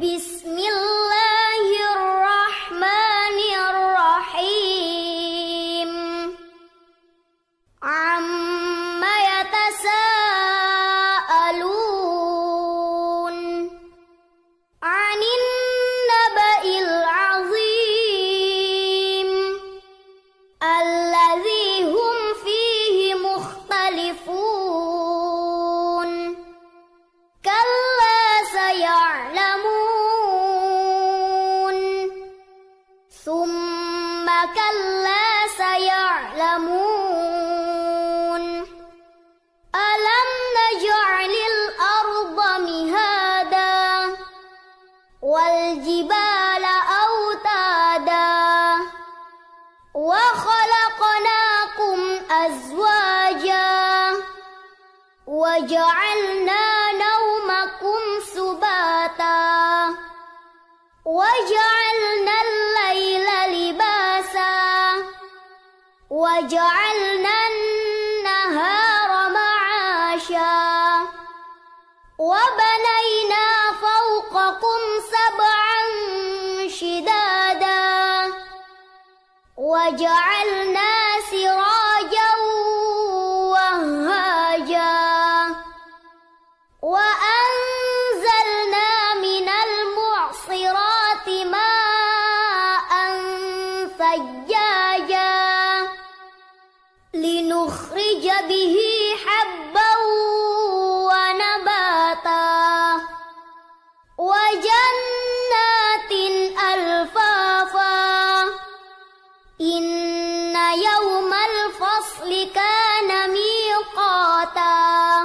Bismillahirrahmanirrahim. Amma yatasaalun 'anin naba'il 'azim alladzi hum fihi mukhtalifun. Kalla saya'lamun thumma kalla saya'lamun. Alam naj'alil arda mihada wal jibala autada wa khalaqnakum azwaja wa ja'alna naumakum subata wa ja'alna al-laila libasa wa ja'alna an-nahara ma'asha wa banayna fawqakum sab'an shidada wa ja'alna sirajan wahhaja wa anzalna minal mu'sirati ma'an thajjaja linukhrija bihi habban wa nabata wa jannatin alfafa. Inna yawmal fasli kana miqata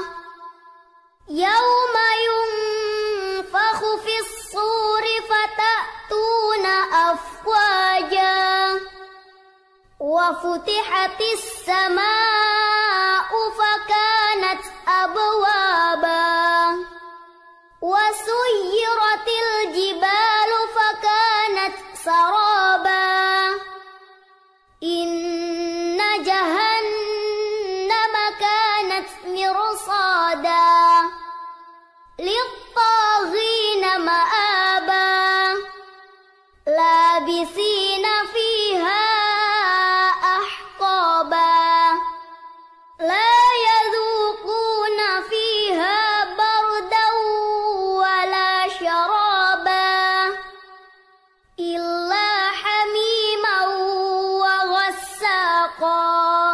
yawma yunfakhu fis suri fatatuna afwaja wa futihatis samaa'u fakanat abwaba wa suyyiratil jibalu fakanat saraba. Inna jahannama kanat mirsada lit-taghina ma'aba labisina fiha ahqaba la yadhuquna fiha bardan wala syaraba illa hamiman wa ghassaqa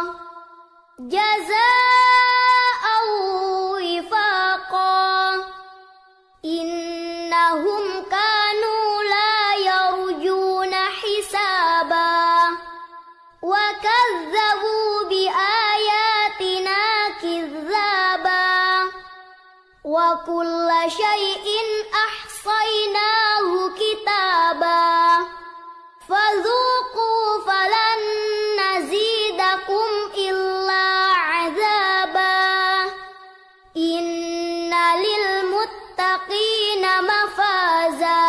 jazaa'an wifaqa. Innahum kanu la yarjuna hisaba wa kazzabu bi ayatina kizzaba wa kulla syai'in ahsaynahu kitaba fadhuqu falan nazidakum illa 'adzaba. Inna lil muttaqina mafaza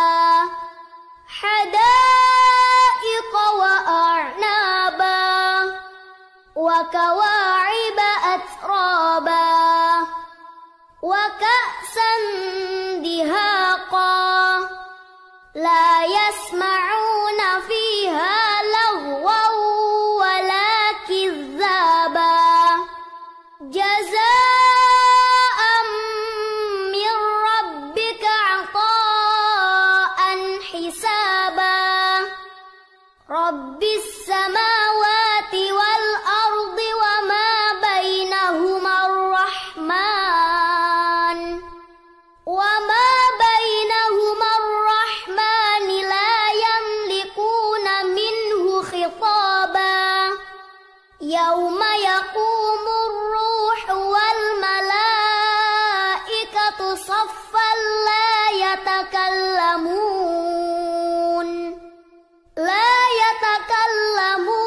hadaiqa wa a'naba wa kawa'iba atraba wa ka'san dihaqa la yasma'una fiha laghwan wala kizzaba jazaa'an min rabbika 'ata'an hisaba. Rabbis samawati wal ardi wa ma bainahuma ar-rahman wa ma bainahuma ar-rahman la yamlikuna minhu khitaba yawma yaqumu ar-ruhu wal malaikatu saffan la yatakallamun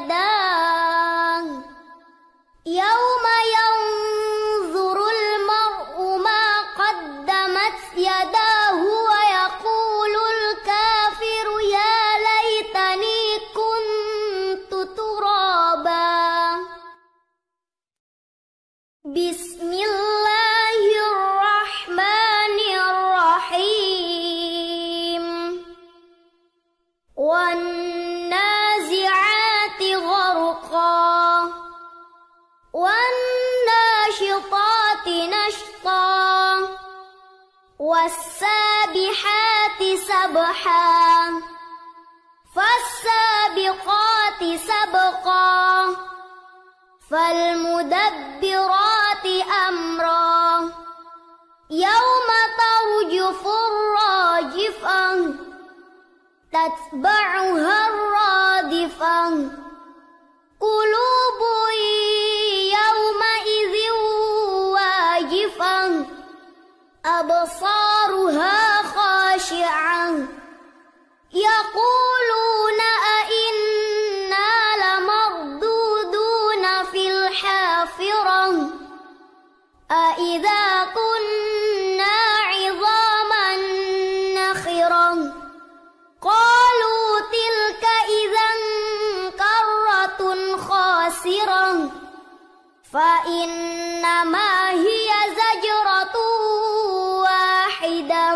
يداه يوم ينظر المرء ما قدمت يداه ويقول الكافر يا ليتني كنت ترابا. بسم الله الرحمن الرحيم. والنازعات غرقا والناشطات نشطا والسابحات سبحا فالسابقات سبقا فالمدبرات أمرا يوم ترجف الراجفة تتبعها الرادفة قلوب يومئذ واجفة أبصارها خاشعة يقولون أئنا لمردودون في الحافرة أئذا كنا عظاما نخرة قالوا تلك إذا كرة خاسرة فإنما هي زجرة واحدة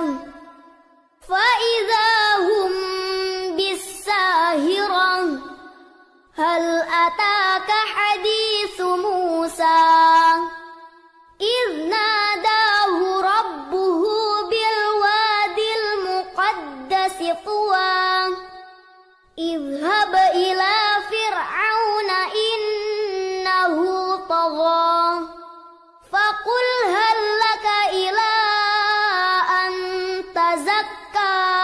فإذا هم بالساهرة هل أتاك حديث موسى إذ ناداه ربه بالواد المقدس طوى اذهب إلى فرعون إنه طغى فقل هل لك إلى أن تزكى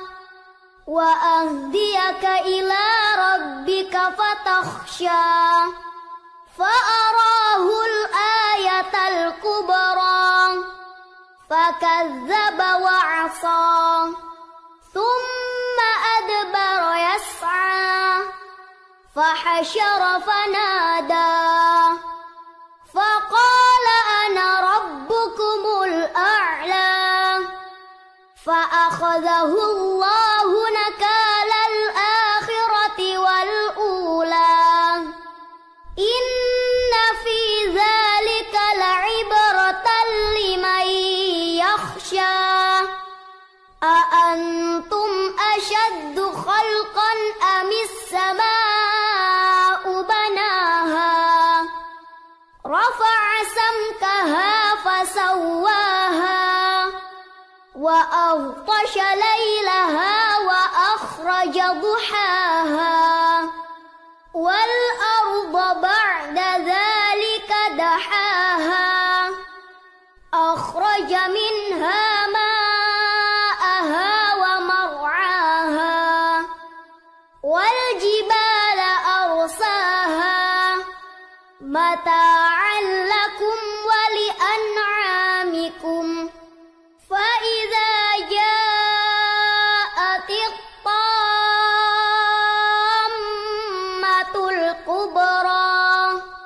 وأهديك إلى ربك فتخشى فأراه الآية الكبرى فكذب وعصى ثم أدبر يسعى فحشر فنادى فقال أنا ربكم الأعلى فأخذه الله نكال الآخرة والأولى إن في ذلك لعبرة لمن يخشى أأنتم أشد خلقا أم السماء بناها رفع سمكها فسواها وأغطش ليلها وأخرج ضحاها والأرض بعد ذلك دحاها أخرج منها ماءها ومرعاها والجبال أرساها متاعا لكم ولأنعامكم فإذا جاءت الطامة الكبرى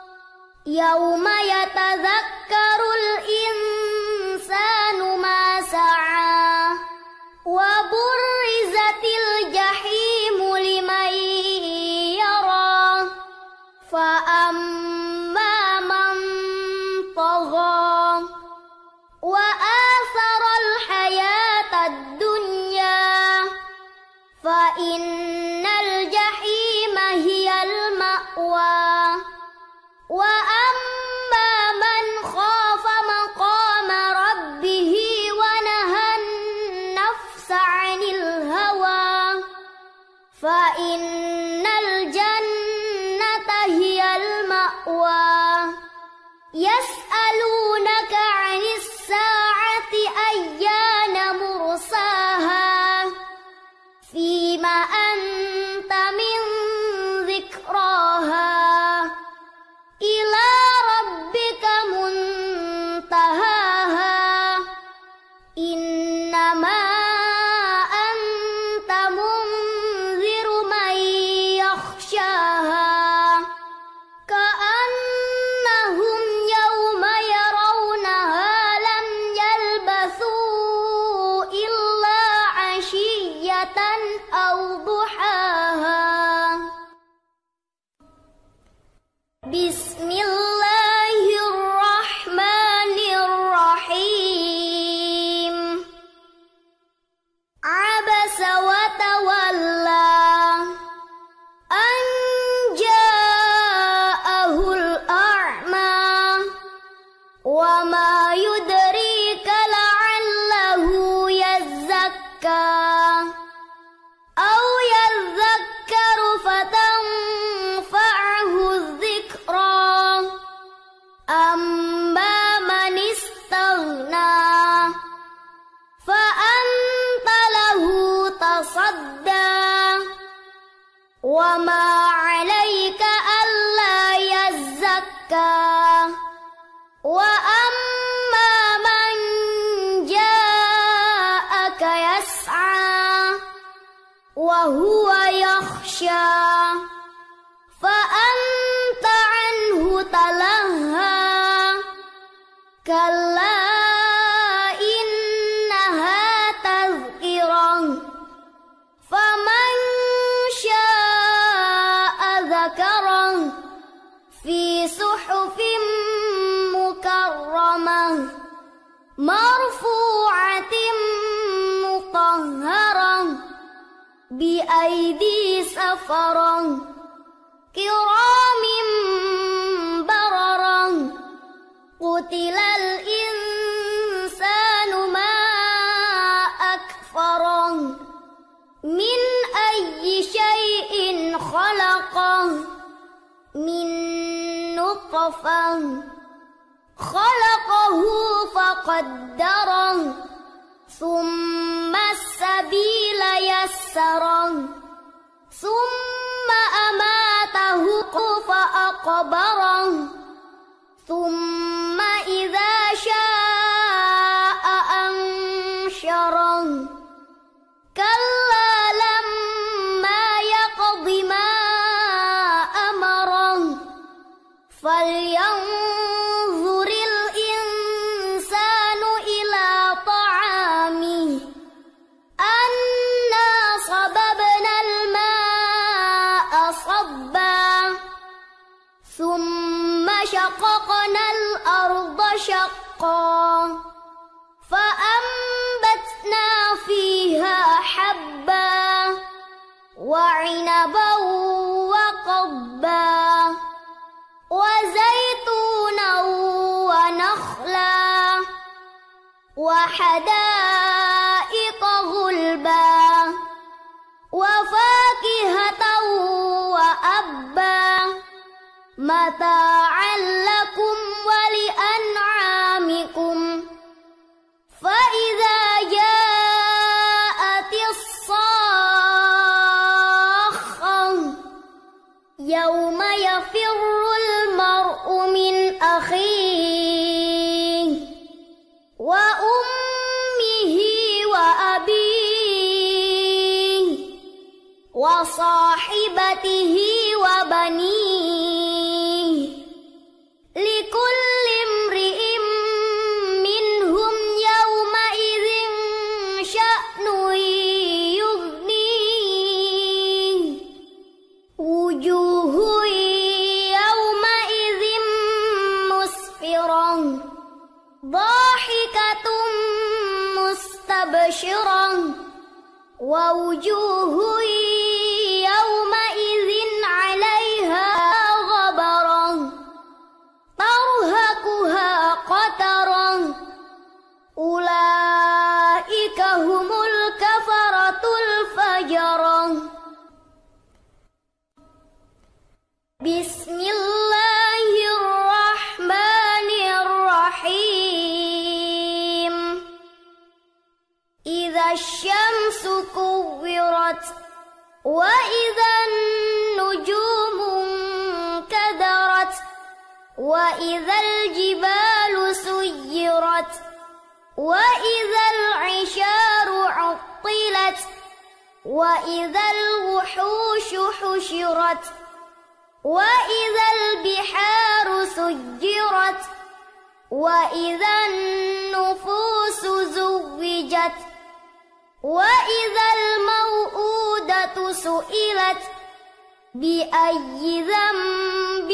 وهو يخشى فأنت عنه تلهى كلا إنها تذكرة فمن شاء ذكره في صحف مكرمة مرفوعة مطهرة بأيدي سفرة كرام بررة قتل الإنسان ما أكفره من أي شيء خلقه من نطفة خلقه فقدره ثم السبيل يسره ثم أماته فأقبره ثم إذا شاء أنشره كلا لما يقض ما أمره فلينظر الإنسان إلى طعامه أنا صببنا الماء صبا ثم شققنا الأرض شقا فأنبتنا فيها حبا وعنبا وقضبا وزيتونا ونخلا وحدائق غلبا وفاكهة وأبا متاعا لكم ولأنعامكم فإذا جاءت الصاخة يوم يفر المرء من أخيه وأمه وأبيه وصاحبته وبنيه لكل امرئ منهم يومئذ شأن يغنيه وجوه يومئذ مسفرة ضاحكة مستبشرة ووجوه يومئذ عليها غبرة ترهقها قترة أولئك هم الكفرة الفجرة بسم الله الرحمن الرحيم إذا الشمس كورت وإذا النجوم انكدرت وإذا الجبال سيرت وإذا العشار عطلت وإذا الوحوش حشرت وإذا البحار سجرت وإذا النفوس زوجت وإذا الموءودة سئلت بأي ذنب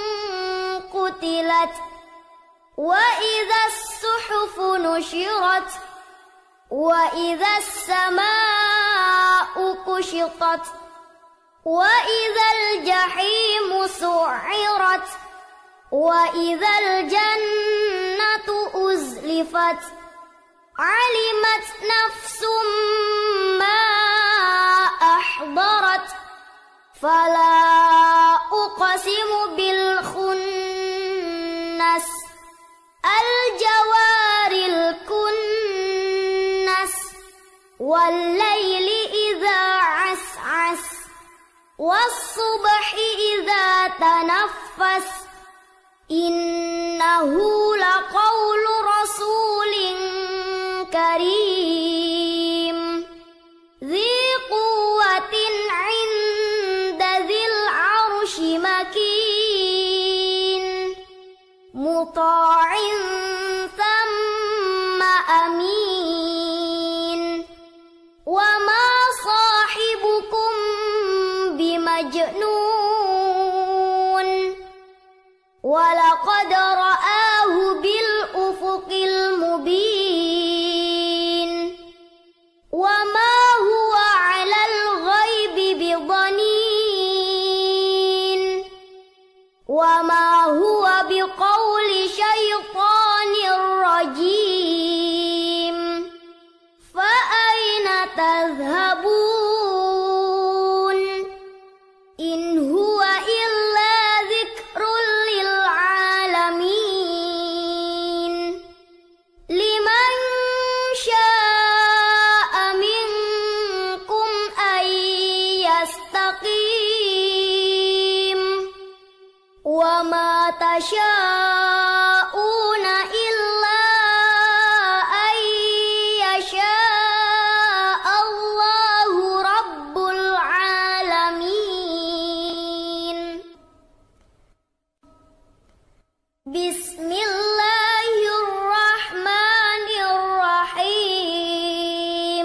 قتلت وإذا الصحف نشرت وإذا السماء كشطت وإذا الجحيم سعرت وإذا الجنة أزلفت علمت نفس ما أحضرت فلا أقسم بالخنس الجوار الكنس والليل إذا عسعس والصبح إذا تنفس إنه لقول رسول كريم ذي قوة تذهبون إن هو إلا ذكر للعالمين لمن شاء منكم أن يستقيم وما تشاءون إلا أن يشاء الله رب العالمين بسم الله الرحمن الرحيم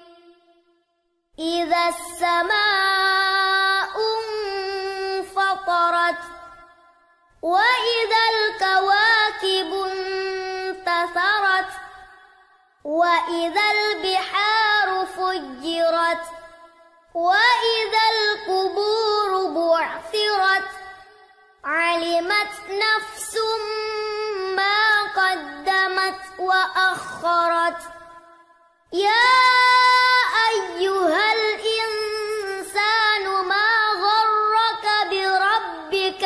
إذا السماء انفطرت وإذا الكواكب انتثرت وإذا البحار فجرت وإذا القبور بعثرت علمت نفس ما قدمت وأخرت يا أيها الإنسان ما غرك بربك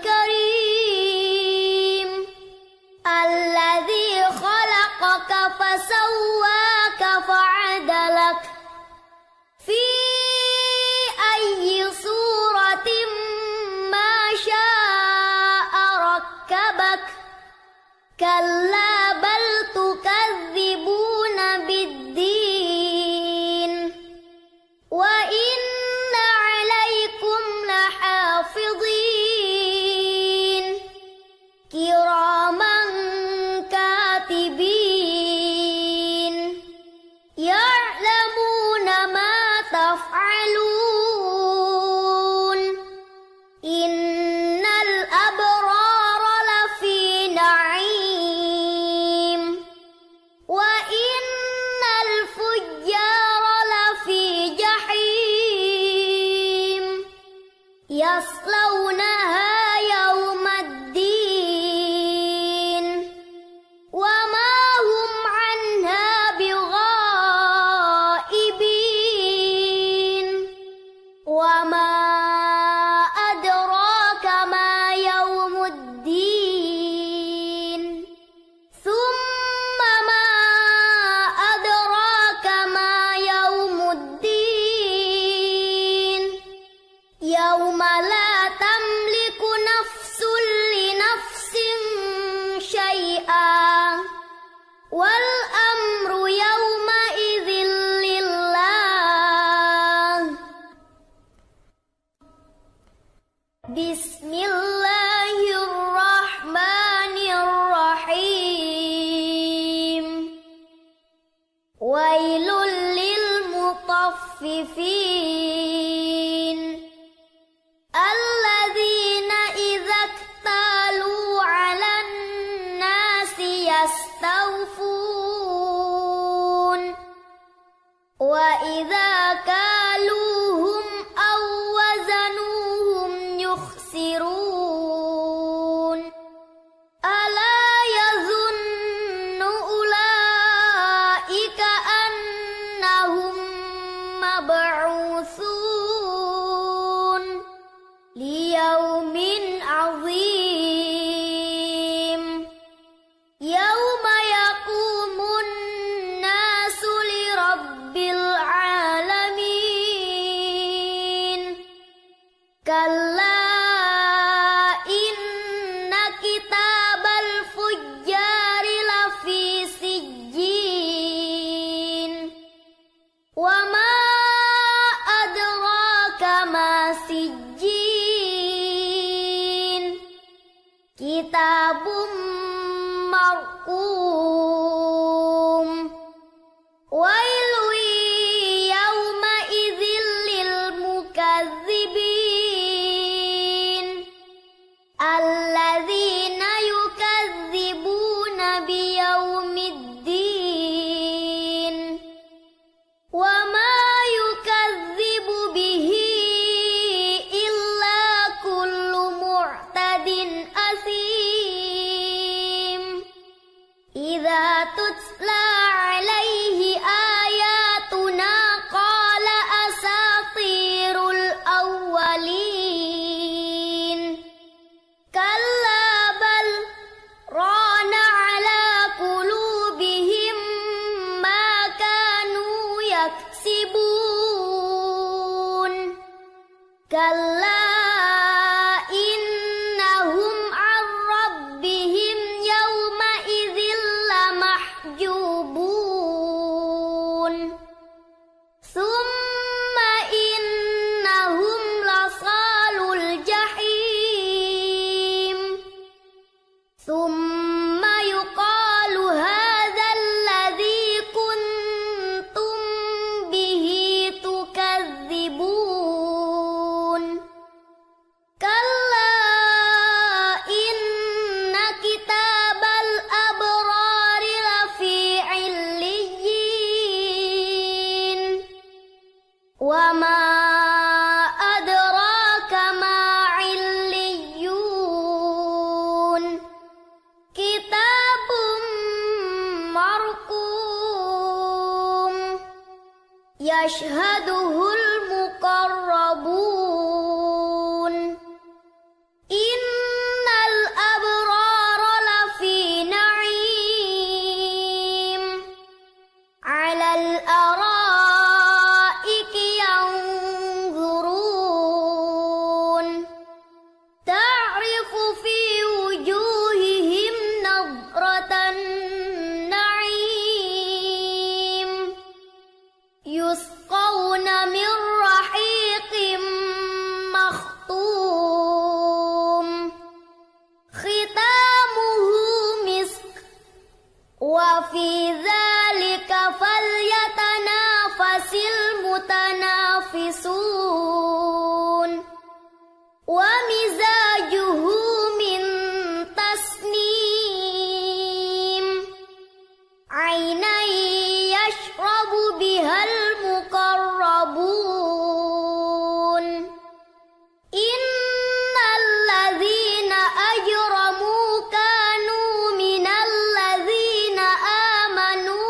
الكريم الذي خلقك فسواك فعدلك في أي صورة ما شاء ركبك كلا بل تكذبون بالدين وإن عليكم لحافظين كراما كاتبين يعلمون ما تفعلون إن الأبرار لفي نعيم وإن الفجار لفي جحيم يصلونها يوم الدين وما هم عنها بغائبين وما أدراك ما يوم الدين ثم ما أدراك ما يوم الدين يوم لا تملك نفس لنفس شيئا والأمر يومئذ لله بسم الله الرحمن الرحيم ويل للمطففين الذين إذا اكتالوا على الناس يستوفون وإذا كالوهم أو وزنوهم يخسرون ألا يظن أولئك أنهم مبعوثون ليوم عظيم يوم يقوم الناس لرب العالمين كلا إنهم عن ربهم يومئذ لمحجوبون ثم إنهم لصالو الجحيم ثم يقال هذا الذي كنتم به تكذبون كلا إن كتاب الأبرار لفي عليين وما أدراك ما عليون كتاب مرقوم يشهده المقربون إن الأبرار لفي نعيم على الأرائك ينظرون تعرف في وجوههم نضرة النعيم يسقون من رحيق مختوم ختامه مسك وفي ذلك فليتنافس المتنافسون ومزاجه من تسنيم عينا يشرب بها المقربون إن الذين أجرموا كانوا من الذين آمنوا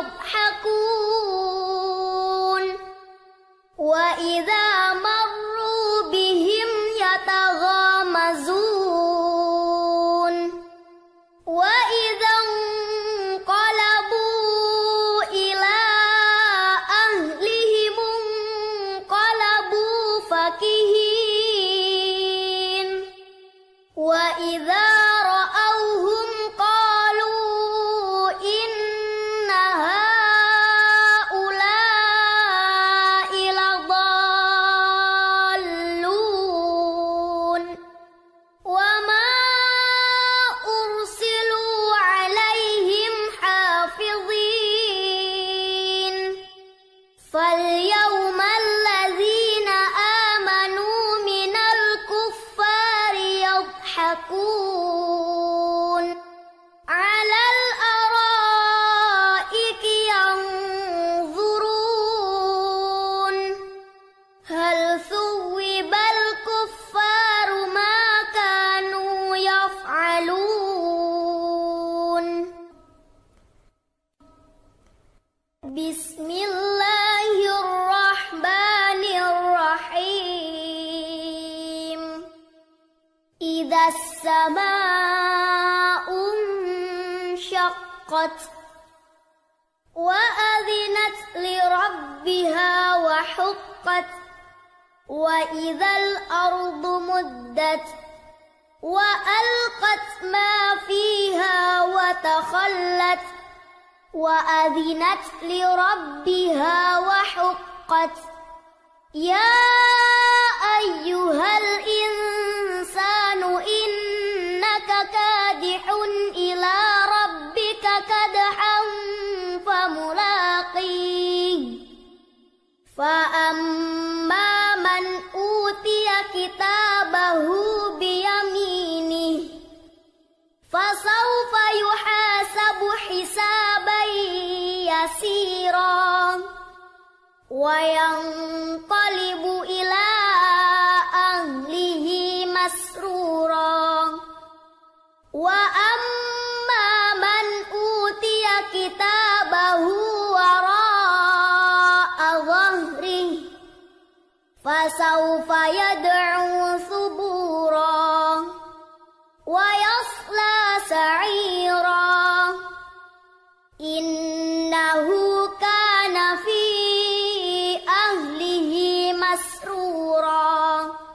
يضحكون وإذا مروا بهم يتغامزون وإذا انقلبوا إلى أهلهم انقلبوا فكهين وإذا رأوهم قالوا إن هؤلاء لضالون وما أرسلوا عليهم حافظين فاليوم الذين آمنوا من الكفار يضحكون على الأرائك ينظرون هل ثوب الكفار ما كانوا يفعلون بسم الله الرحمن الرحيم إذا السماء انشقت وأذنت لربها وحقت وإذا الأرض مدت وألقت ما فيها وتخلت وأذنت لربها وحقت يا أيها الإنسان إنك كادح إلى ربك كدحا فملاقيه فأما من أوتي كتابه بيمينه فسوف يحاسب حسابا يسيرا وينقلب إلى أهله مسرورا وأما من أوتي كتابه وراء ظهره فسوف يدعو ثبورا ويصلى سعيرا إنه كان في أهله مسرورا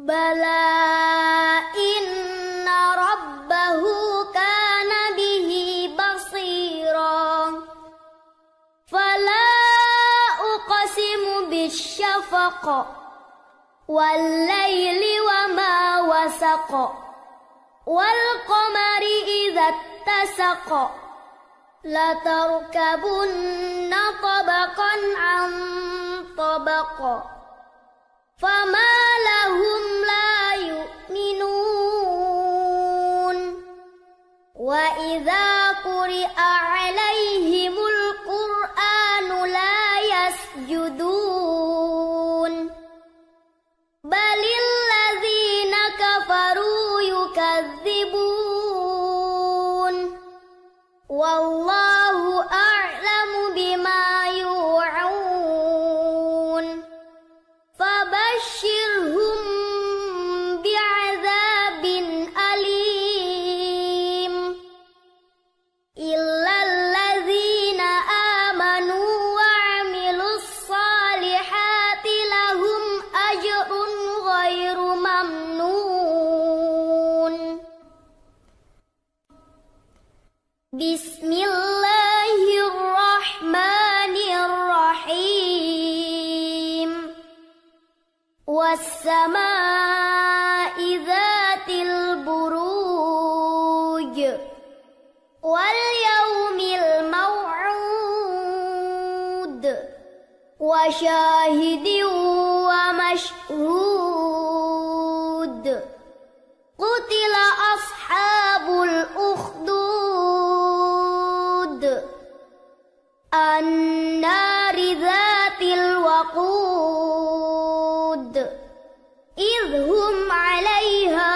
Bala inna rabbahu kana bihi basira. Fala uqsimu bisyafaq wal laili wa ma wasaq wal qamari idza ittasaq la tarkabunna tabaqan an tabaq fama lahum la yu'minun wa idza quri'a 'alaihimul qur'anu la yasjudun balil ladzina kafaru yukadzibun wallahu a'lamu bima yu'un fabashshirhum bi'adzabin alim illal ladzina amanu wa 'amilus salihati lahum ajrun ghairu mamnun. Bismillahirrahmanirrahim. Was-samaa'i dzatil buruj wal yaumil maw'ud wa syahidin wa mashhud. Qutila ashabul ukhdud an-nari dzatil waqud idhum 'alaiha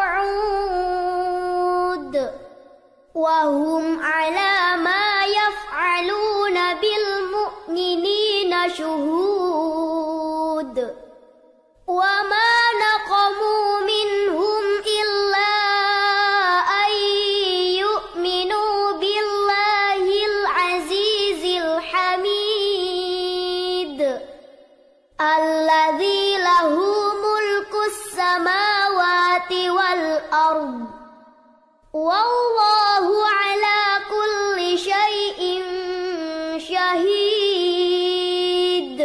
qu'ud wa hum 'ala ma yaf'aluna bil mu'minina syuhud wa ma naqamu minhum illa an yu'minu billahil azizil hamid alladzi lahu mulkus samawati wal ard wallahu ala kulli syai'in syahid.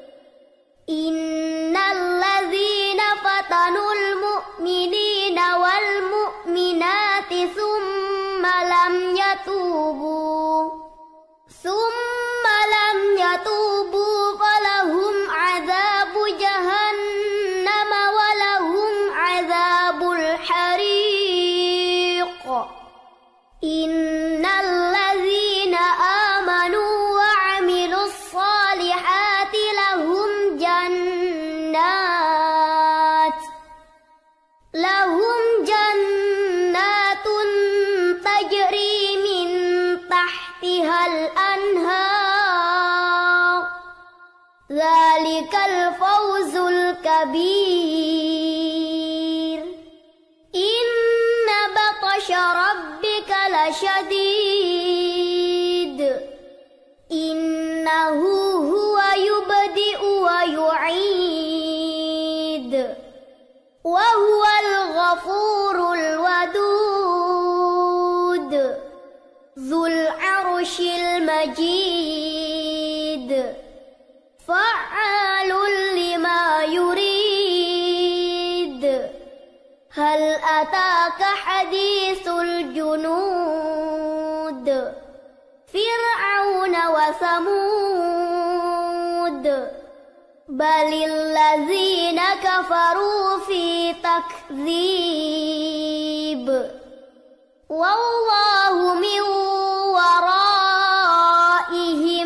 Innal ladzina fatanul mu'minina wal mu'minati thumma lam yatubu falahum 'adzabu jahannam wa lahum 'adzabul hariq. Innal ladzina amanu wa 'amilus salihati lahum jannatun tajri min tahtihal anhar. Dzalikal fawzul kabir. Inna batasha rabbika lasyadid. Innahu huwa yubdi'u wa yu'id. Wa huwal ghafurul wadud. Dzul 'arsyil majid. Fa'alul lima yurid. Hal ataka hadithul junud. Fir'auna wa Thamud. Balil ladzina kafaru fi takdzib. Wallahu min waraihim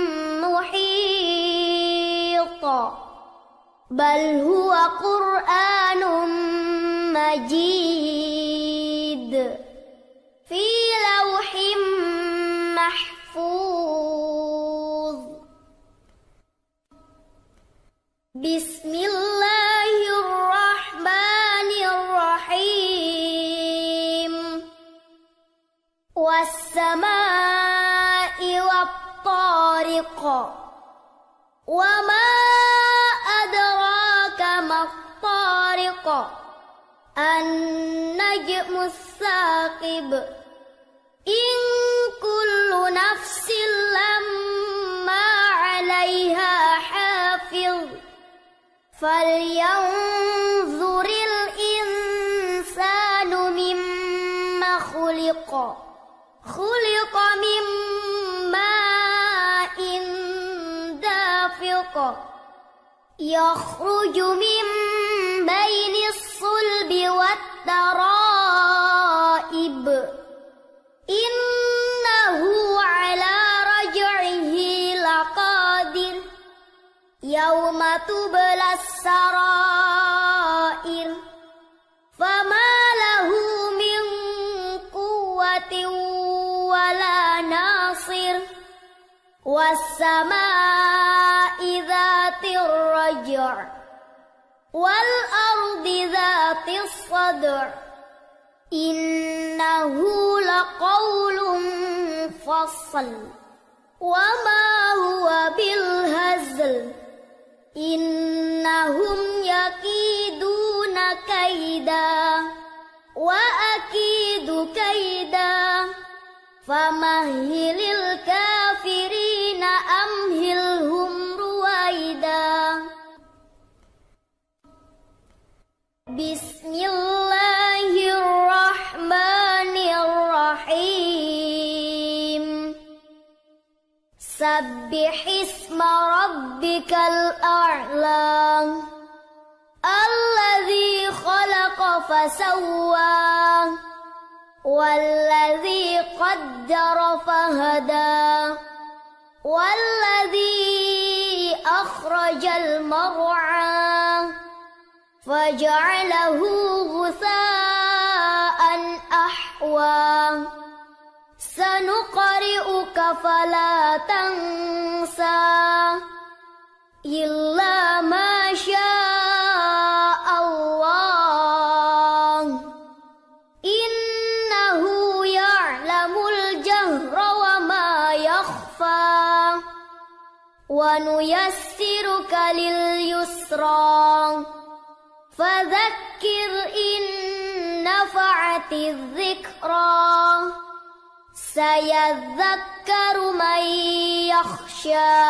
muhit. Bal huwa Qur'anun majid fi lawhim mahfuz. Bismillahirrahmanirrahim. Was-samaa'i wat-tariq. Wa ma adraka mat-tariq. النجم الثاقب إن كل نفس لما عليها حافظ فلينظر الإنسان مما خلق من ماء دافق يخرج من بين الصلب والترائب إنه على رجعه لقادر يوم تبلى السرائر فما له من قوة ولا ناصر والسماء ذات الرجع والأرض ذات الصدع إنه لقول فصل وما هو بالهزل إنهم يكيدون كيدا وأكيد كيدا فمهل الكافرين أمهلهم رويدا بسم الله الرحمن الرحيم سبح اسم ربك الأعلى الذي خلق فسوى والذي قدر فهدى والذي أخرج المرعى فجعله غثاء أحوى سنقرئك فلا تنسى إلا ما شاء الله إنه يعلم الجهر وما يخفى ونيسرك لليسرى فذكر إن نفعت الذكرى سيذكر من يخشى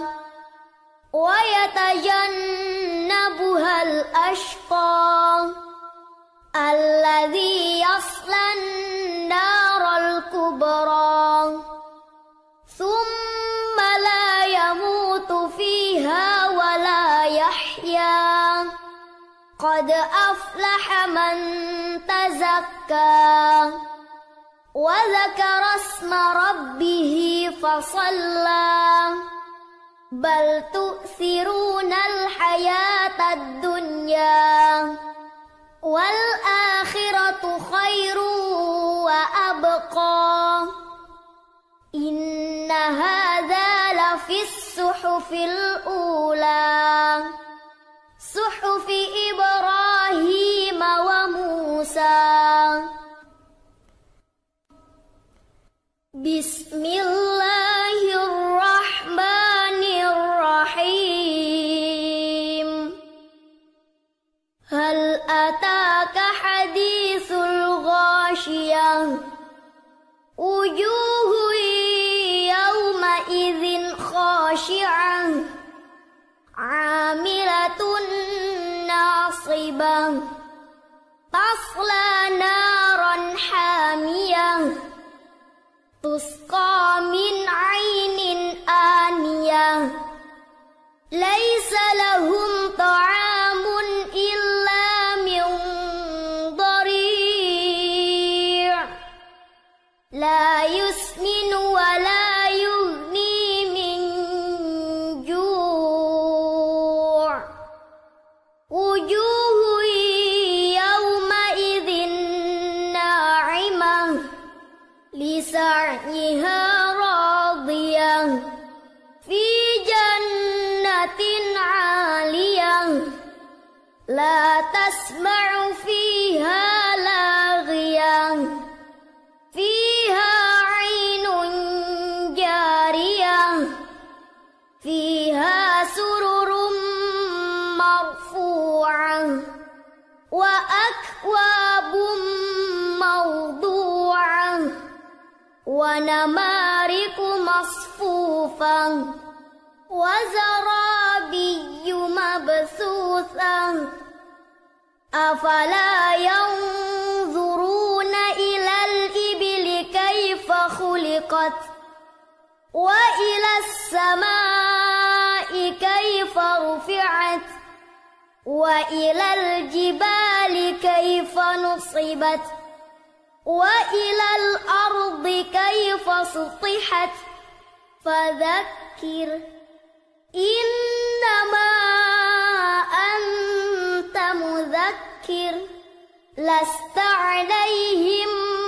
ويتجنبها الأشقى الذي يصلى النار الكبرى ثم لا يموت فيها ولا يحيا قد أفلح من تزكى وذكر اسم ربه فصلى بل تؤثرون الحياة الدنيا والآخرة خير وأبقى إن هذا لفي الصحف الأولى صحف إبراهيم وموسى بسم الله الرحمن الرحيم هل أتاك حديث الغاشية وجوه يومئذ خاشعة عاملة ناصبة تصلى نارا حامية تسقى من عين آنية ليس لهم طعام إلا من ضريع لا يسمن ولا يغني من جوع وجوه يومئذ ناعمة لسعيها راضية في جنة عالية لا تسمع فيها لاغية فيها عين جارية فيها سرر مرفوعة وأكواب موضوعة ونمارق مصفوفة وزرابي مبثوثة أفلا ينظرون إلى الإبل كيف خلقت وإلى السماء كيف رفعت وإلى الجبال كيف نصبت وإلى الأرض كيف سطحت فذكر إنما أنت مذكر لست عليهم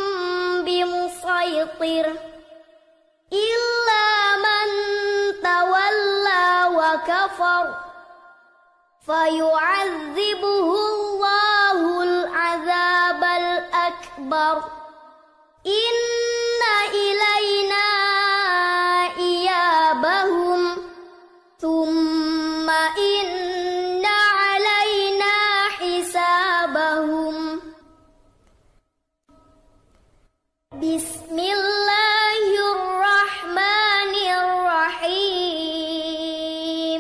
بمسيطر إلا من تولى وكفر فيعذبه الله العذاب الأكبر إن إلينا إيابهم ثم إن علينا حسابهم. بسم الله الرحمن الرحيم.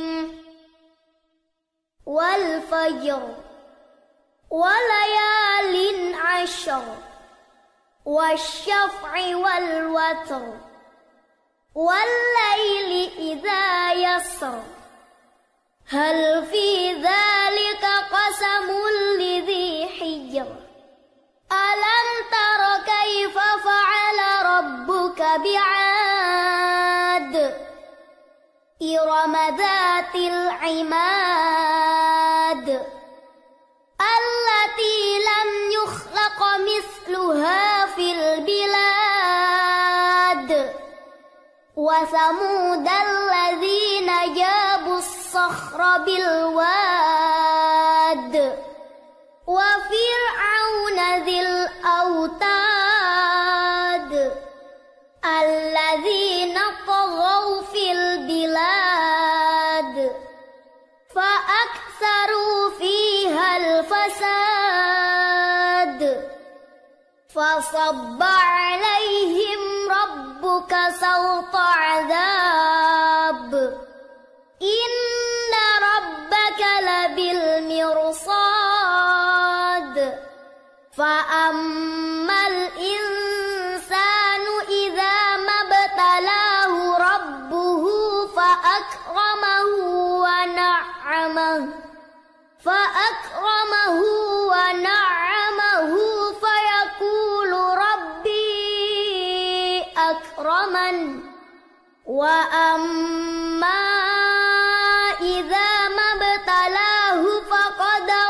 والفجر وليال عشر والشفع والوتر والليل إذا يسر هل في ذلك قسم لذي حجر ألم تر كيف فعل ربك بعاد إرم ذات العماد التي لم يخلق مثلها في البلاد وثمود الذين جابوا الصخر بالواد وفرعون ذي الأوتاد الذين طغوا في البلاد فأكثروا فيها الفساد فصب عليهم ربك سوط عذاب إن ربك لبالمرصاد فأما الإنسان إذا ما ابتلاه ربه فأكرمه ونعمه فيقول ربي أكرمن وأما إذا ما ابتلاه فقدر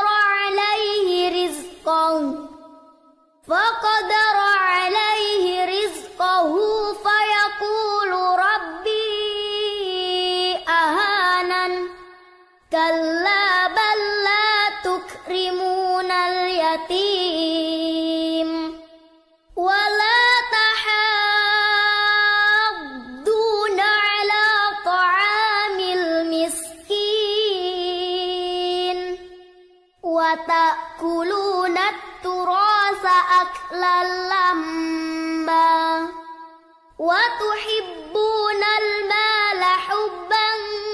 عليه رزقه فيقول ربي أهانن كلا بل لا تكرمون اليتيم ولا تحاضون على طعام المسكين وتأكلون التراث أكلا لما وتحبون المال حبا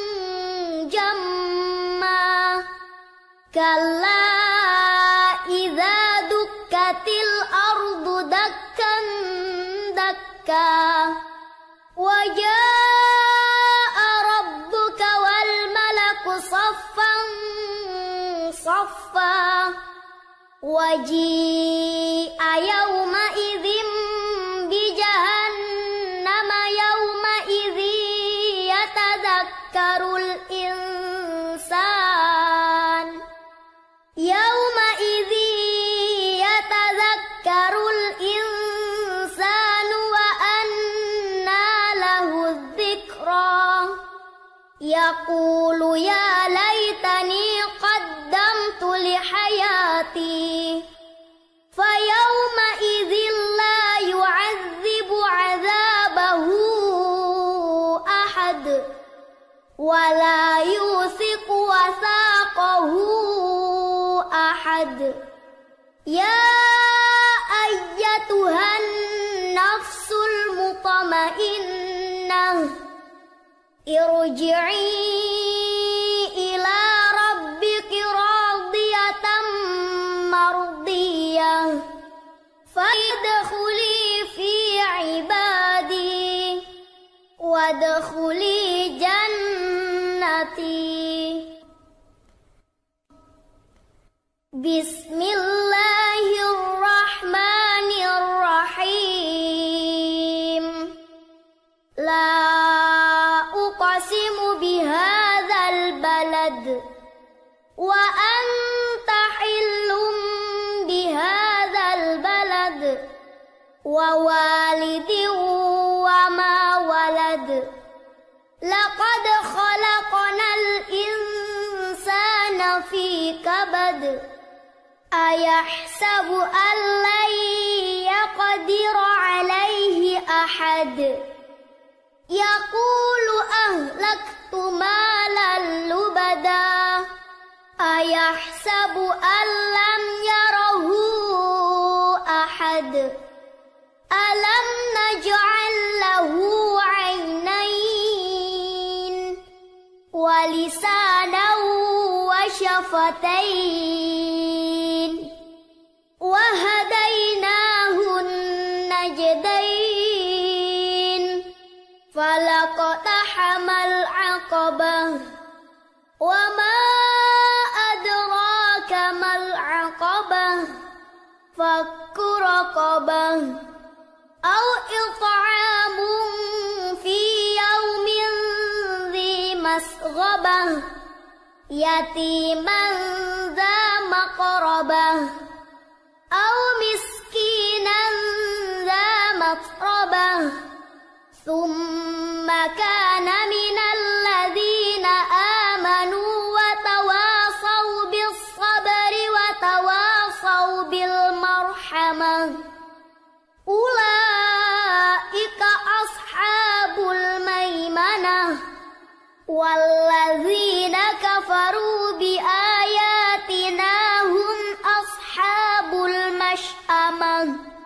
جما كلا إذا دكت الأرض دكا دكا وجاء ربك والملك صفا صفا وجيء يومئذ بجهنم يومئذ يتذكر الإنسان وأنى له الذكرى يقول يا ليتني قدمت لحياتي فيومئذ لا يعذب عذابه أحد ولا يوثق وثاقه أحد. يا أيتها النفس المطمئنة ارجعي إلى ربك راضية مرضية فادخلي في عبادي وادخلي جنتي. بسم الله الرحمن الرحيم. لا أقسم بهذا البلد وأنت حل بهذا البلد ووالد وما ولد لقد خلقنا الإنسان في كبد أيحسب أن لن يقدر عليه أحد يقول أهلكت مالا لبدا أيحسب أن لم يره أحد ألم نجعل له عينين ولسانا وشفتين وهديناه النجدين فلاقتحم العقبة وما أدراك ما العقبة فك رقبة أو إطعام في يوم ذي مسغبة يتيما ذا مقربة أو مسكينا ذا متربة ثم كان من الذين آمنوا وتواصوا بالصبر وتواصوا بالمرحمة أولئك أصحاب الميمنة والذين كفروا بآياتنا هم أصحاب المشأمة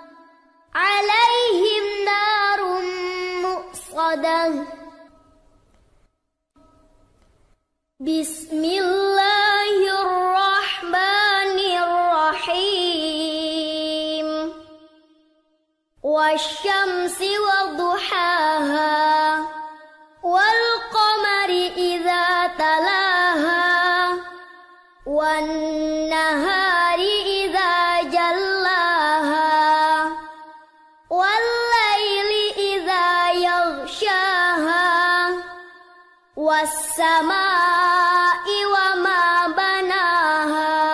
عليهم نار مؤصدة. بسم الله الرحمن الرحيم. والشمس وضحاها والقمر إذا تلاها والنهار إذا جلاها والليل إذا يغشاها والسماء وما بناها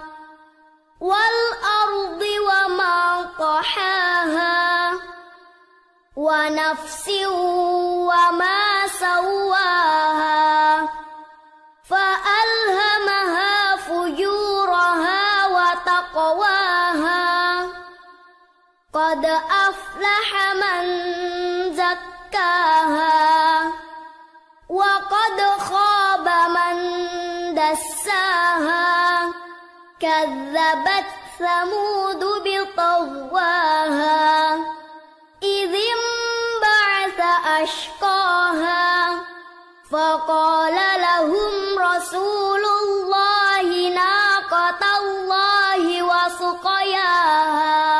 والأرض وما طحاها ونفس وما سواها فألهمها فجورها وتقواها قد أفلح من زكاها وقد خاب من دساها كذبت ثمود بطغواها إذ انبعث أشقاها فقال لهم رسول الله ناقة الله وسقياها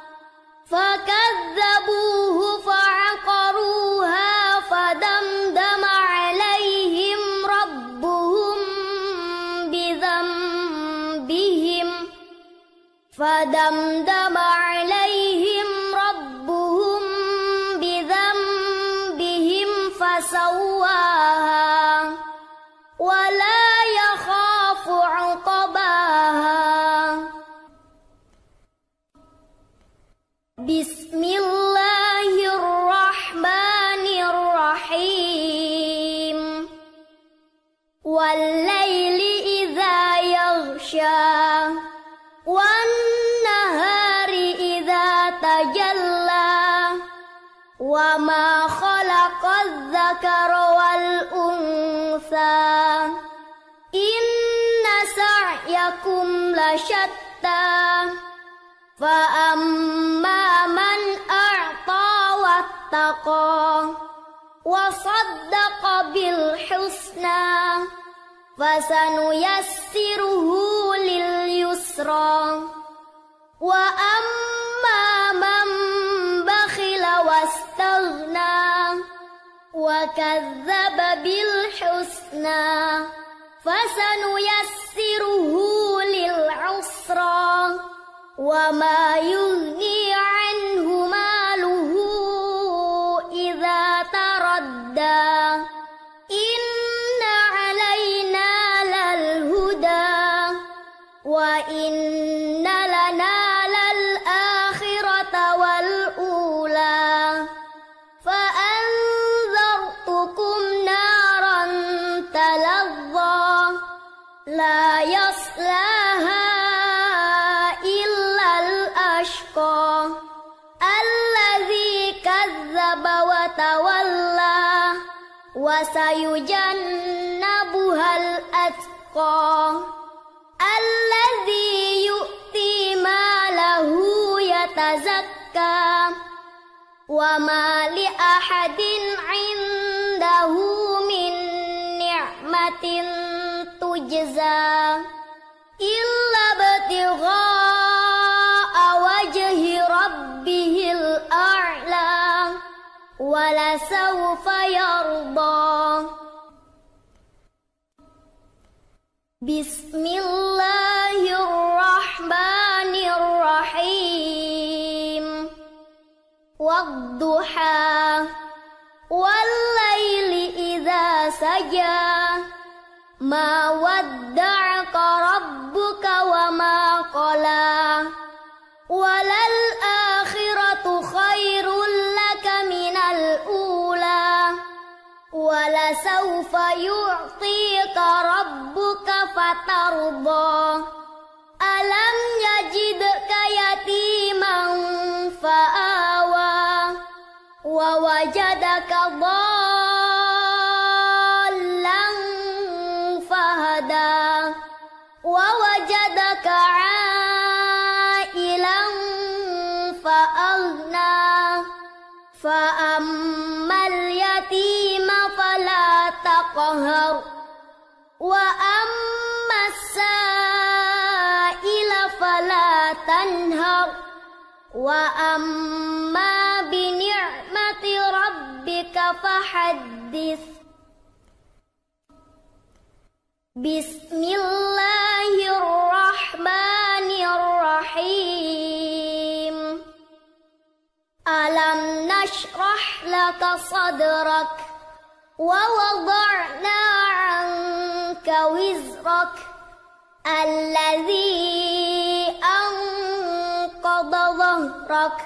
فكذبوه فعقروها فدمدم عليهم ربهم بذنبهم فسواها ولا يخاف عقباها. بسم الله الرحمن الرحيم. والليل إذا يغشى والنهار إذا تجلى وما خلق الذكر والأنثى إن سعيكم لشتى فأما من أعطى واتقى وصدق بالحسنى فسنيسره لليسرى وأما من بخل واستغنى وكذب بالحسنى فسنيسره للعسرى وما يغني عنه ماله إذا تردى إن علينا للهدى وإن لنا للآخرة والأولى فأنذرتكم نارا تلظى لا يصلاها إلا الأشقى الذي كذب وتولى وسيجنبها الأتقى الذي يؤتي ماله يتزكى وما لأحد عنده من نعمة تجزى إلا ابتغاء وجه ربه الأعلى ولسوف يرضى. بسم الله الرحمن الرحيم والضحى والليل إذا سجى ما ودعك ربك وما قلى وللآخرة خير لك من الأولى ولسوف يعطيك ربك فترضى ألم يجدك يتيما فآوى ووجدك ضالا فهدى ووجدك عائلا فأغنى فأما اليتيم فلا تقهر وأما السائل فلا تنهر وأما بنعمة ربك فحدث. بسم الله الرحمن الرحيم ألم نشرح لك صدرك ووضعنا عنك وزرك الذي أنقض ظهرك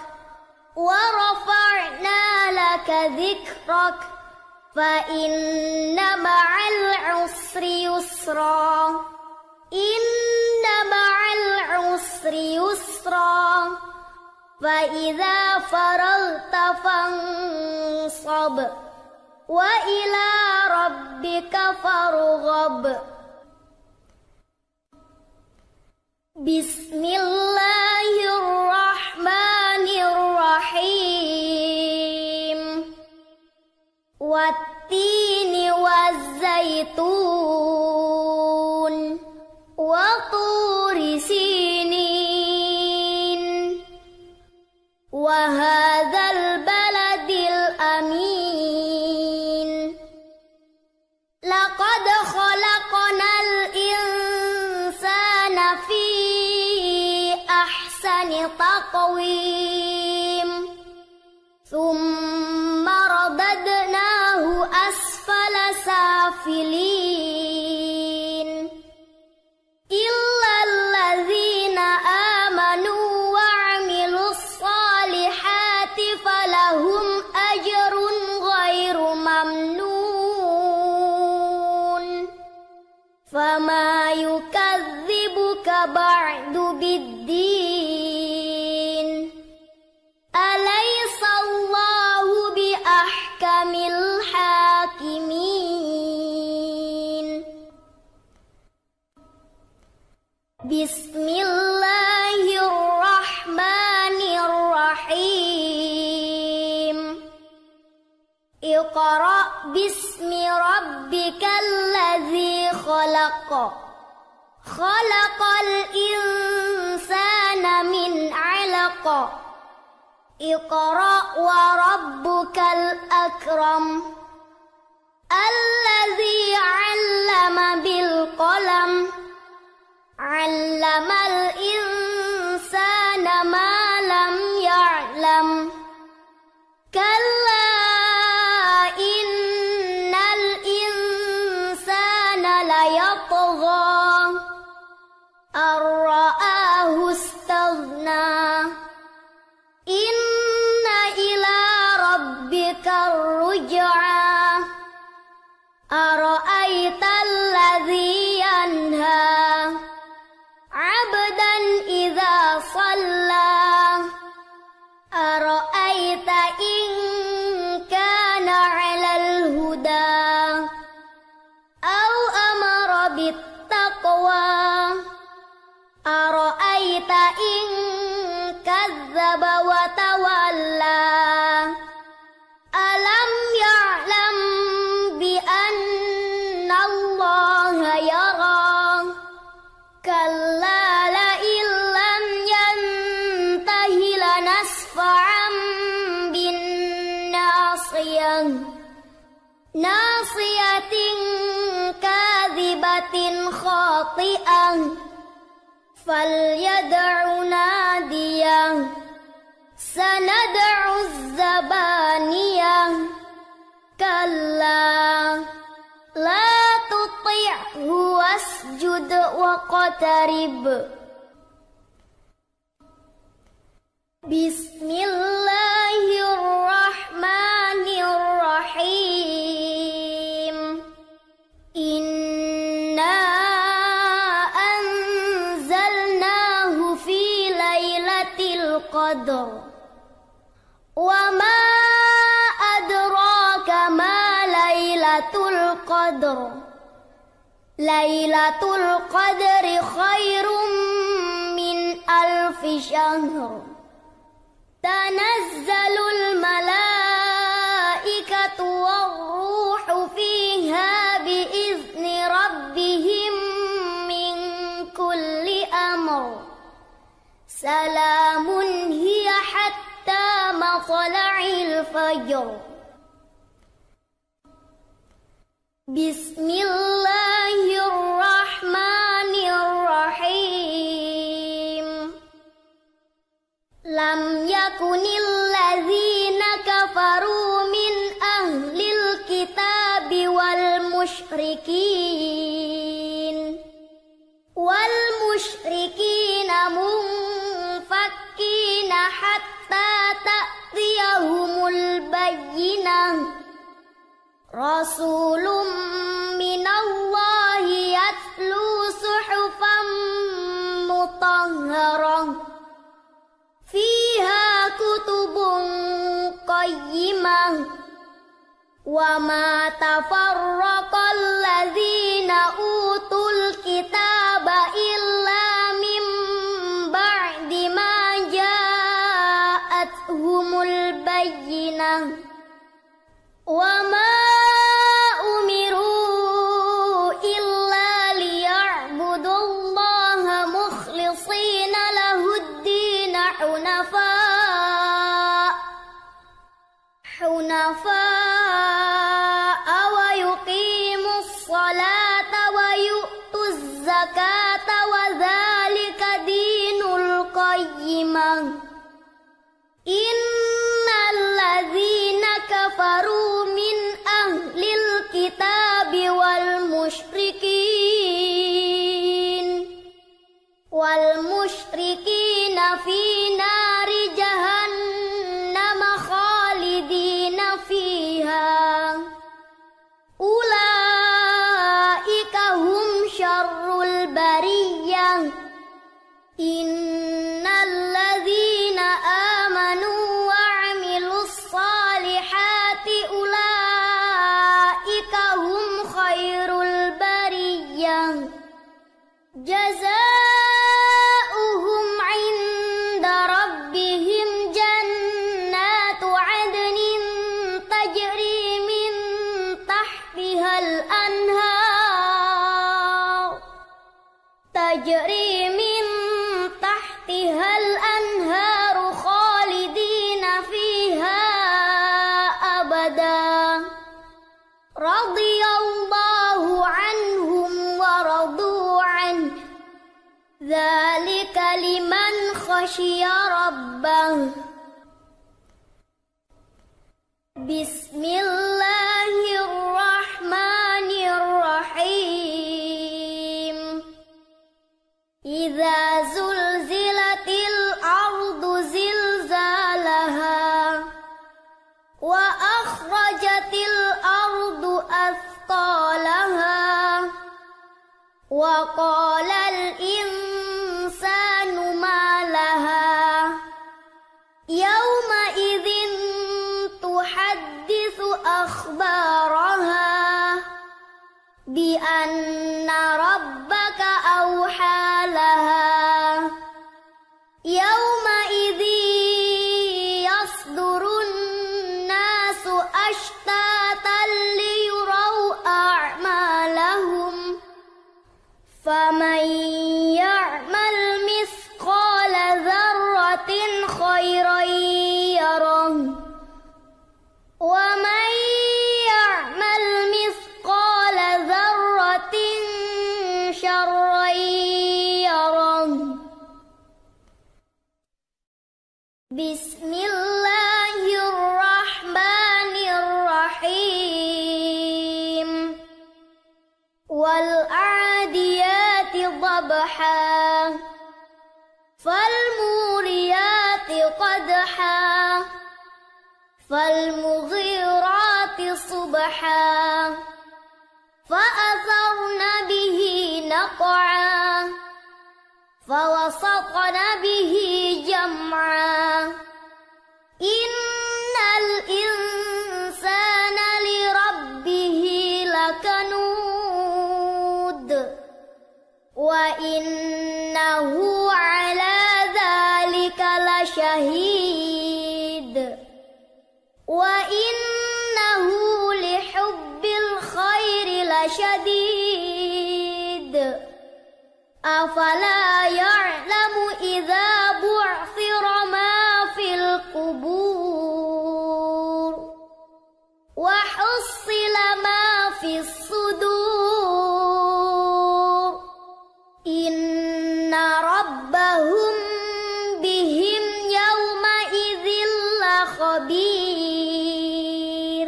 ورفعنا لك ذكرك فإن مع العسر يسرا إن مع العسر يسرا فإذا فرغت فانصب وإلى ربك فارغب. بسم الله الرحمن الرحيم والتين والزيتون وطور سينين وهذا البلد الأمين لقد خلقنا الإنسان في أحسن تقويم ثم رددناه أسفل سافلين إلا الذين آمنوا وعملوا الصالحات فلهم أجر غير ممنون فما يكذبك بعد بالدين أليس الله بأحكم الحاكمين. بسم الله الرحمن Iqra bismi rabbikal ladzi khalaq. Khalaqal insana min 'alaq. Iqra wa rabbukal akram. Alladzi 'allama bil qalam. 'Allamal insana ma lam ya'lam. Kalla innal insana layatgha ar-ra'ahu istaghna. Inna ila rabbikar ruj'a. Ara'aital ladzi yanha 'abdan idza shalla. Ara'aita in kana 'alal huda aw amara bittaqwa. Ara'aita in kadzdzaba wa tawalla. Alam ya'lam bi anna Allaha yara. Kalla la illam yantahi lanasfa'an bin nasiyah. Nasiyatin kadhibatin khati'ah. Falyad'u nadiyah. Sanad'u zabaniyah. Kalla la tuti'hu wasjud waqtarib. Bismillahirrahmanirrahim. Inna anzalnahu fi lailatul qadr. Wa ma adraka ma lailatul qadr. Lailatul qadri khairum min alfi syahr. Tanazzalul malaikatu war-ruhu fiha biizni rabbihim min kulli amr. Salamun hiya hatta matla'il fajr. Bismillahirrahmanirrahim. Lam yakunil ladzina kafaru min ahlil kitabi wal musyrikin munfakkina hatta ta'tiyahumul bayyinah. Rasulun minallahi yatlu suhufan mutahharah. Fiha kutubun qayyimah. Wa ma tafarraqal ladzina utul kitaba illa min ba'di ma ja'athumul bayyinah. Wa ma umiru illa liya'budullaha mukhlishina lahud-din hunafa wa yuqimus salata wa yu'tuz zakata wa dzalika dinul qayyimah. Innal ladzina kafaru min ahlil kitabi wal musyrikina fi nari jahannam khalidina fiha. Ulaika hum syarrul bariyah. Innal ladzina amanu wa 'amilus salihati ulaika hum khairul bariyah. Jazaa'uhum 'inda rabbihim تجري من تحتها الأنهار خالدين فيها أبدا رضي الله عنهم ورضوا عنه ذلك لمن خشي ربه. بسم الله الرحمن الرحيم إذا زلزلت الأرض زلزالها وأخرجت الأرض أثقالها وقال الإنسان ما لها يومئذ تحدث أخبارها بأن ربك أوحى لها يومئذ يصدر الناس أشتاتا ليروا أعمالهم فمن يعمل مثقال ذرة خيرا يره ومن يعمل مثقال ذرة شرا يره. بسم الله الرحمن الرحيم والعاديات ضبحا فالموريات قدحا فالمغيرات صبحا فأثرن به نقعا فوسطن به جمعا إن الإنسان لربه لكنود وإنه على ذلك لشهيد وإنه لحب الخير لشديد أفلا يعلم إذا بعثر ما في القبور وحصل ما في الصدور إن ربهم بهم يومئذ لخبير.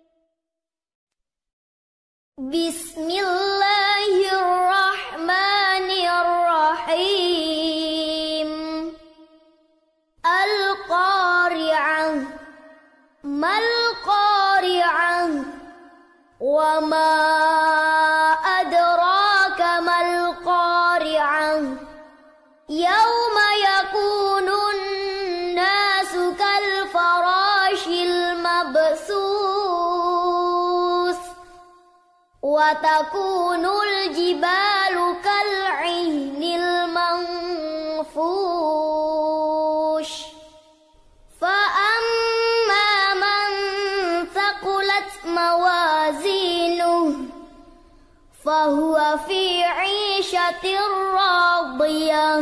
بسم الله الرحمن الرحيم القارعة ما القارعة وما أدراك ما القارعة يوم يكون الناس كالفراش المبثوث وتكون الجبال كالعهن المنفوش فأما من ثقلت موازينه فهو في عيشة راضية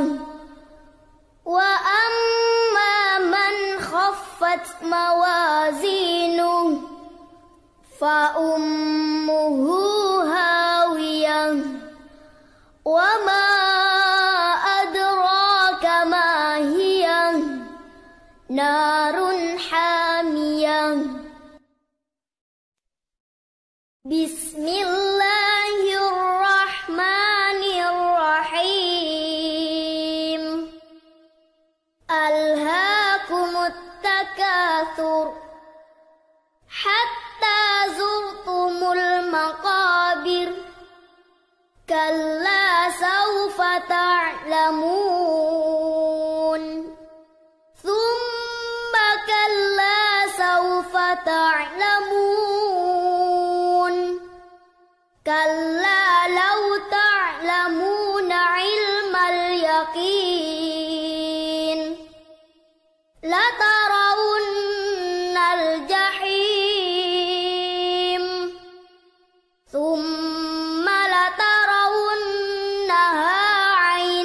وأما من خفت موازينه فأمه هاوية وما أدراك ما هي نار حامية. بسم الله الرحمن الرحيم ألهاكم التكاثر حتى زرتم المقابر كلا سوف تعلمون ثم كلا سوف تعلمون كلا لو تعلمون علم اليقين لترون الجحيم ثم لترونها عين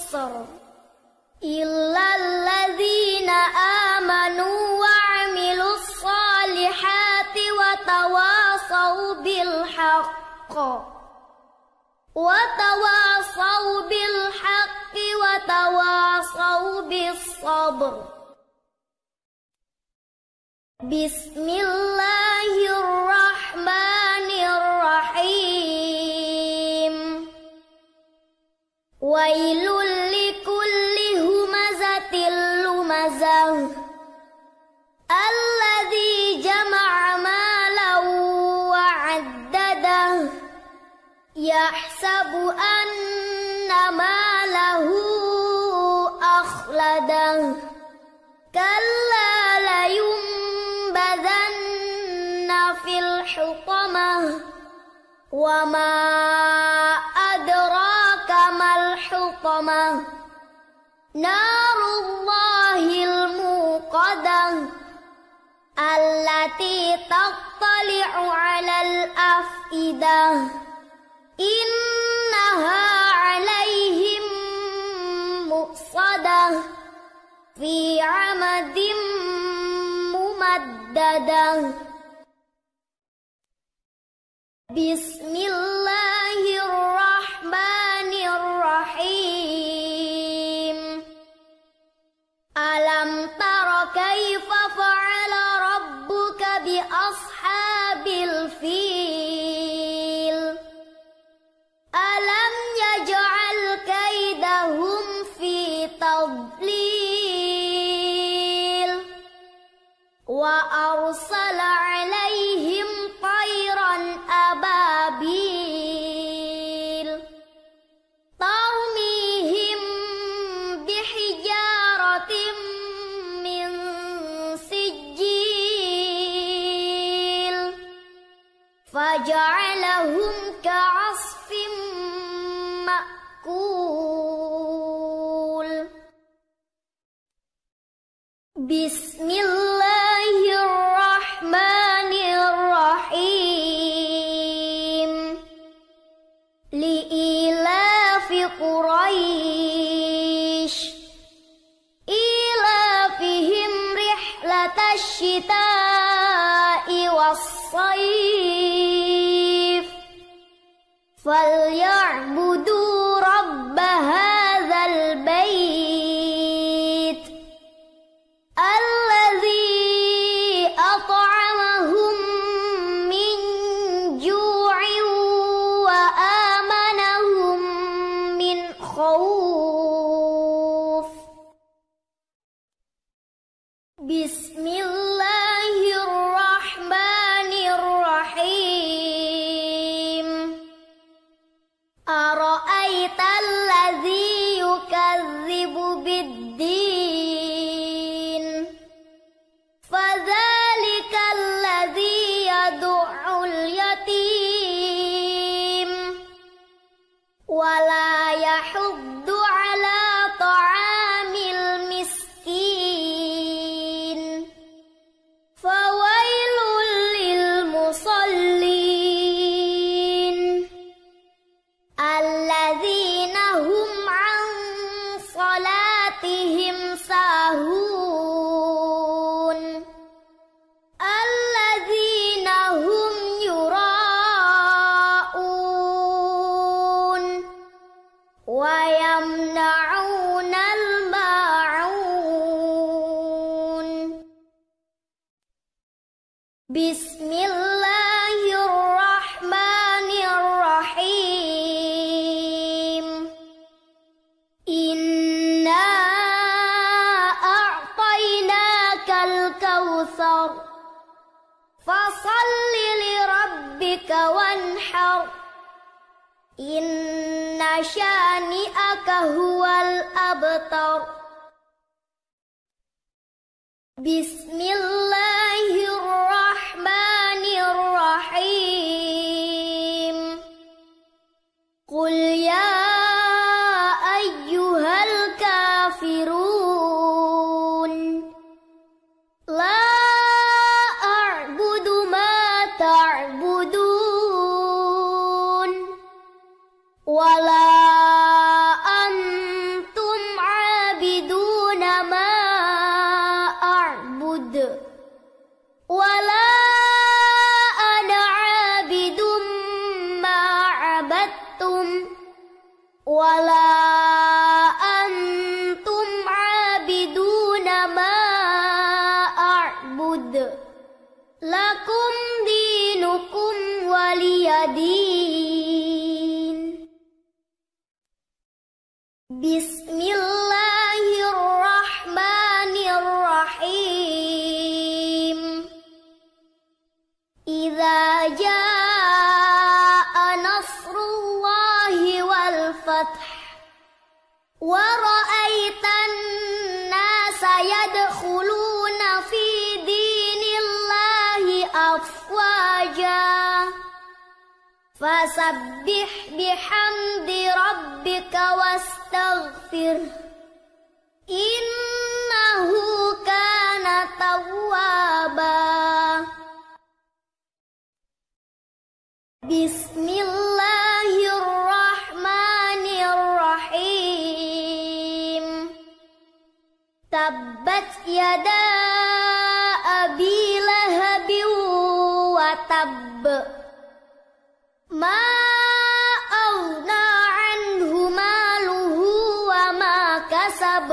العصر إلا الذين آمنوا وعملوا الصالحات وتواصوا بالحق وتواصوا بالصبر. بسم الله الرحمن الرحيم. ويل لكل همزة لمزة الذي جمع مالا وعدده يحسب أن ماله أخلده كلا لينبذن في الحطمة وما أدراك ما الحطمة نار الله الموقدة التي تطلع على الأفئدة إنها عليهم مؤصدة في عمد ممددة. بسم الله الرحمن الرحيم. ألم تر كيف فعل ربك بأصحاب الفيل ألم يجعل كيدهم في تضليل وأرسل عليهم طيرا أبابيل ترميهم بحجارة من سجيل فجعلهم كعصف مأكول. بسم الله الرحمن الرحيم. لإيلاف قريش إيلافهم رحلة الشتاء والصيف فليعبدوا رب هذا البيت الذي أطعمهم من جوع وآمنهم من خوف. بسم الله الرحمن الرحيم. أرأيت الذي يكذب بالدين فذلك الذي يدع اليتيم ولا يحض على طعام المسكين فويل للمصلين الذين هم عن صلاتهم ساهون الذين هم يراءون ويمنعون الماعون. بسم الله الرحمن الرحيم. إنا أعطيناك الكوثر فصل لربك وانحر إن شانئك هو الأبتر. بسم الله الرحمن الرحيم. قل يا أيها الكافرون لا أعبد ما تعبدون ولا أنتم a'bud wala ana 'abidum ma 'abadtum wala antum 'abiduna ma a'bud lakum dinukum waliyadin. Bismillahirrahmanirrahim. Idza jaa nasrullahi wal fath wa ra'aitan nasa yadkhuluna fi dinillahi afwaja fasabbih bihamdi rabbika wastaghfir innahu kana tawwaba. Bismillahirrahmanirrahim. Tabbat yada abi lahabin wa tabb ma aghna anhu maluhu wa ma kasab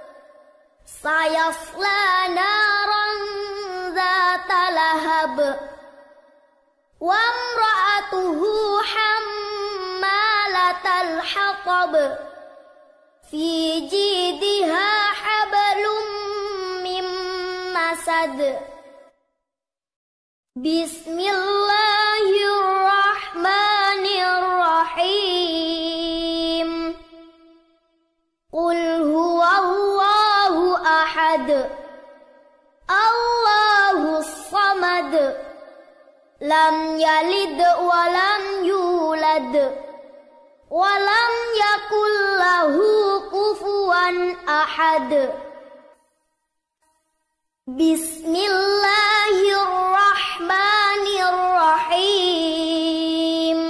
sayasla naran dzata lahab wa imra'atuhu hammalatal hatab fi jidha hablum mim masad. Bismillahirrahmanirrahim. Qul huwallahu ahad Allahus samad lam yalid wa lam yulad wa lam yakul lahu kufuwan ahad. Bismillahirrahmanirrahim.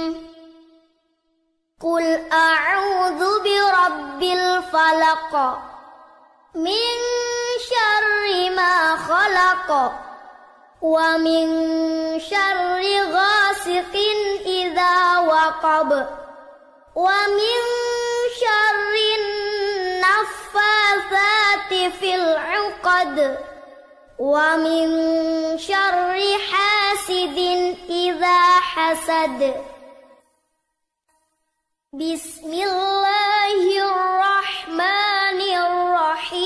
Qul a'udzu birabbil falaq min syarri ma khalaq wa min syarri ghasiqin idza waqab wa min syarri naffatsati fil 'uqad wa min syarri hasidin idza hasad. Bismillahirrahmanirrahim.